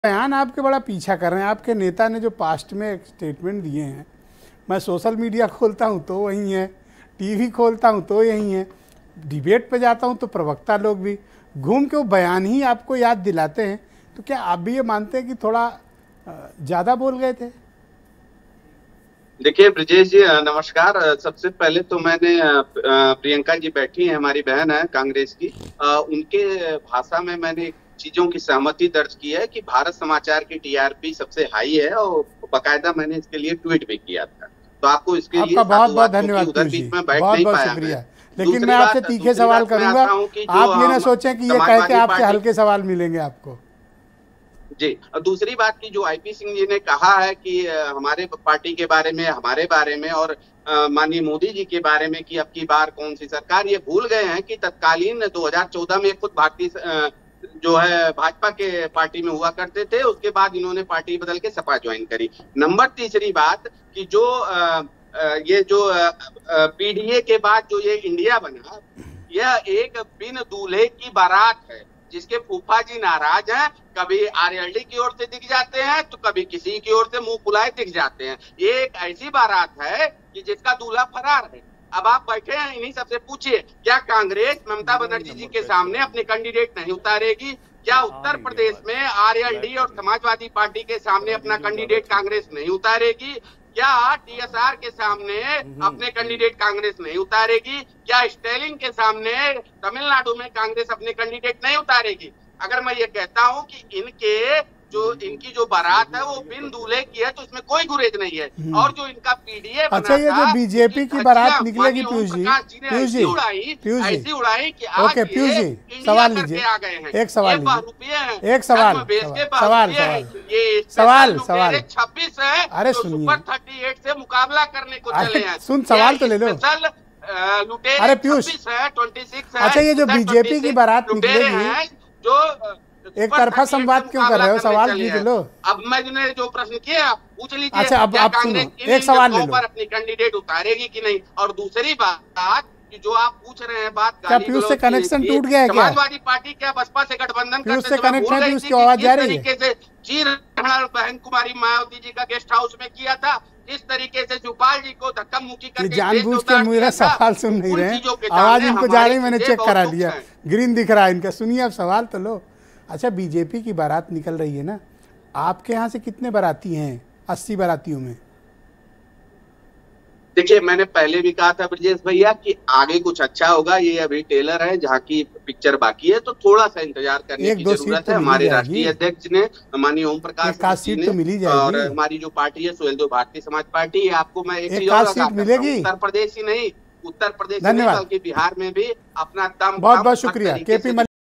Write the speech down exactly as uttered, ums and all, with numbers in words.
बयान आपके बड़ा पीछा कर रहे हैं। आपके नेता ने जो पास्ट में एक स्टेटमेंट दिए हैं, मैं सोशल मीडिया खोलता हूं तो वही है, टीवी खोलता हूं तो यही है, डिबेट पे जाता हूं तो प्रवक्ता लोग भी घूम के वो बयान ही आपको याद दिलाते हैं। तो क्या आप भी ये मानते हैं कि थोड़ा ज़्यादा बोल गए थे? देखिए ब्रिजेश जी, नमस्कार। सबसे पहले तो मैंने प्रियंका जी बैठी हैं, हमारी बहन है कांग्रेस की, उनके भाषा में मैंने चीजों की सहमति दर्ज की है कि भारत समाचार की टीआरपी सबसे हाई है और बकायदा मैंने इसके लिए ट्वीट भी किया था। तो आपको इसके लिए आपका बहुत बहुत धन्यवाद उधर बीच में बैठ बहुत नहीं बहुत पाया शुक्रिया। लेकिन मैं आपसे तीखे सवाल करूंगा, आप ये ना सोचें कि ये कह के आपसे हल्के सवाल मिलेंगे आपको। जी, और दूसरी बात की जो आईपी सिंह जी ने कहा है कि हमारे पार्टी के बारे में, हमारे बारे में और माननीय मोदी जी के बारे में कि अब की बार कौन सी सरकार, ये भूल गए हैं कि तत्कालीन दो हज़ार चौदह में खुद भारतीय जो है भाजपा के पार्टी में हुआ करते थे, उसके बाद इन्होंने पार्टी बदल के सपा ज्वाइन करी। नंबर तीसरी बात कि जो आ, ये जो पीडीए के बाद जो ये इंडिया बना, यह एक बिन दूल्हे की बारात है जिसके फूफा जी नाराज हैं। कभी आरएलडी की ओर से दिख जाते हैं तो कभी किसी की ओर से मुंह फुलाए दिख जाते हैं। ये एक ऐसी बारात है कि जिसका दूल्हा फरार है। अब आप बैठे हैं, इन्हीं सबसे पूछिए, क्या कांग्रेस ममता बनर्जी जी के सामने अपने कैंडिडेट नहीं उतारेगी? क्या उत्तर प्रदेश में आरएलडी और समाजवादी पार्टी के सामने अपना कैंडिडेट कांग्रेस नहीं उतारेगी? क्या टीएसआर के सामने अपने कैंडिडेट कांग्रेस नहीं उतारेगी? क्या स्टैलिन के सामने तमिलनाडु में कांग्रेस अपने कैंडिडेट नहीं उतारेगी? अगर मैं ये कहता हूं कि इनके जो इनकी जो बारात है वो बिन दूल्हे की है तो इसमें कोई गुरेज नहीं है। और जो इनका पीडीए बना, अच्छा, ये जो बीजेपी की बारात निकलेगी, पीयूष जी, पीयूष जी, पीयूष जी, ऐसी उड़ाई कि ओके पीयूष जी, सवाल लीजिए, एक सवाल लीजिए, एक सवाल सवाल सवाल सवाल छब्बीस है, अरे सुनिए, थर्टी एट से मुकाबला करने को चले हैं। सुन, सवाल तो ले लो। अरे पीयूष, अच्छा, ये जो बीजेपी की बारात निकलेगी, जो एक तरफा संवाद क्यों कर रहे हो? सवाल पूछ लो। अब मैंने जो प्रश्न किया आप पूछ लीजिए। अच्छा, अब आप सुनो, एक सवाल ले लो। पर अपनी कैंडिडेट उतारेगी कि नहीं? और दूसरी बात कि जो आप पूछ रहे हैं बात, क्या पीयूष से कनेक्शन टूट गया है? क्या समाजवादी पार्टी क्या बसपा से गठबंधन पीयूष से कनेक्शन है? उसकी आवाज जा रही है? चीर बहन कुमारी मायावती जी का गेस्ट हाउस में किया था, इस तरीके से जुपाल जी को धक्का मुक्की करके जानबूझ के मेरा सवाल सुन नहीं रहे, आवाज इनको जा रही, मैंने चेक करा लिया, ग्रीन दिख रहा है इनका। सुनिए अब सवाल तो लो। अच्छा, बीजेपी की बारात निकल रही है ना, आपके यहाँ से कितने बाराती हैं? अस्सी बारातियों में? देखिए, मैंने पहले भी कहा था ब्रजेश भैया कि आगे कुछ अच्छा होगा। ये अभी टेलर है, जहाँ की पिक्चर बाकी है, तो थोड़ा सा इंतजार करने की जरूरत है। हमारे राष्ट्रीय अध्यक्ष ने, माननीय ओम प्रकाश सीट तो मिली जाएगी, और हमारी जो पार्टी है सुहेलदेव भारतीय समाज पार्टी, आपको मैं एक सीट मिलेगी। उत्तर प्रदेश ही नहीं, उत्तर प्रदेश में बल्कि बिहार में भी अपना दम बहुत बहुत शुक्रिया। के पी